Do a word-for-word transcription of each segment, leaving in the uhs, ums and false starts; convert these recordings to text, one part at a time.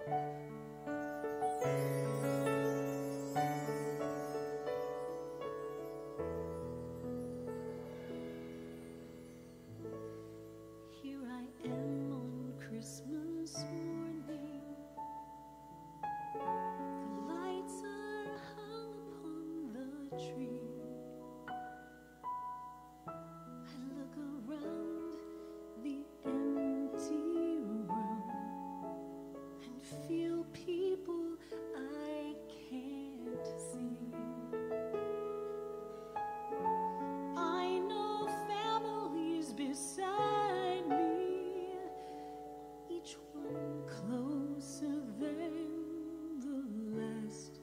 Here I am on Christmas morning. The lights are hung upon the tree. I look around the empty room and feel people I can't see. I know families beside me, each one closer than the last.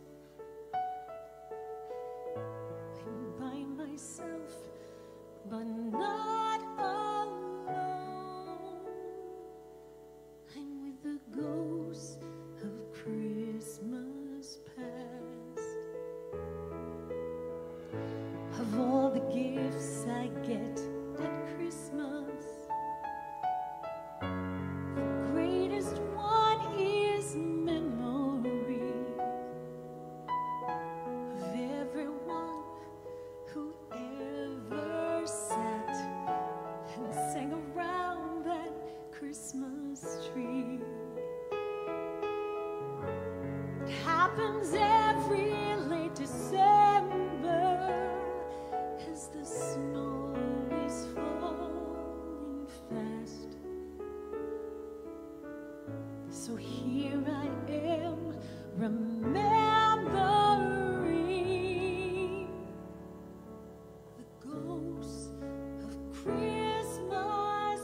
I'm by myself, but not alone. I'm with the ghosts of Christmas past. Of all the gifts I get at Christmas, the greatest one is memory of everyone who ever sat and sang around that Christmas tree. It happens every late December as the snow is falling fast. So here I am, remembering the ghosts of Christmas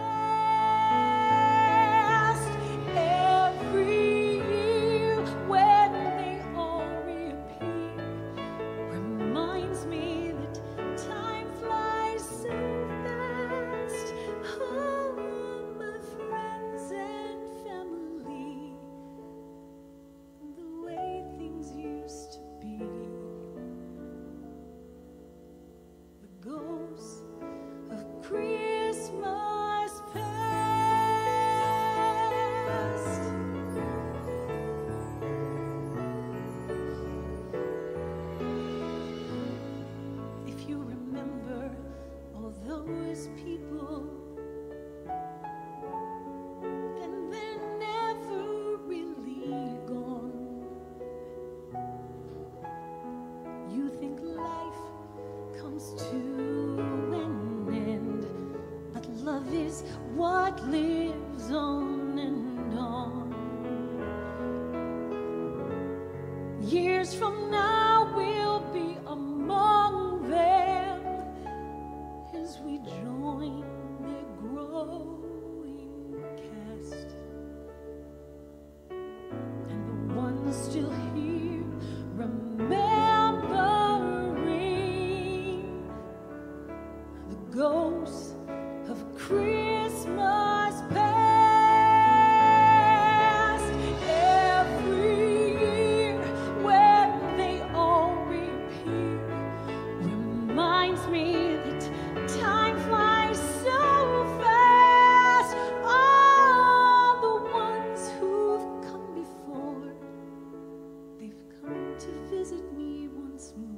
past. Every year when they all reappear reminds me that time flies so fast. Oh, my friends and family, the way things used to be. The ghosts of Christmas past. If you remember all those people, then they're never really gone. You think life comes to an end, but love is what lives on and on. Years from now we'll be among them as we join their growing cast. And the ones still here remembering the ghosts of Christmas past. Every year when they all reappear reminds me that time flies so fast. All the ones who've come before, they've come to visit me once more.